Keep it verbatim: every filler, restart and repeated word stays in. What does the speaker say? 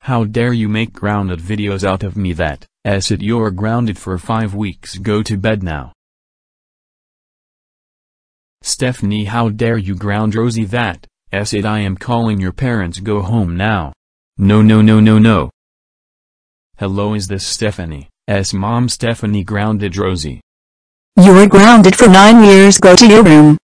How dare you make grounded videos out of me? That S it, you're grounded for five weeks. Go to bed now. Stephanie, how dare you ground Rosie? That S it, I am calling your parents. Go home now. No no no no no. Hello, is this Stephanie? S mom. Stephanie grounded Rosie. You were grounded for nine years. Go to your room.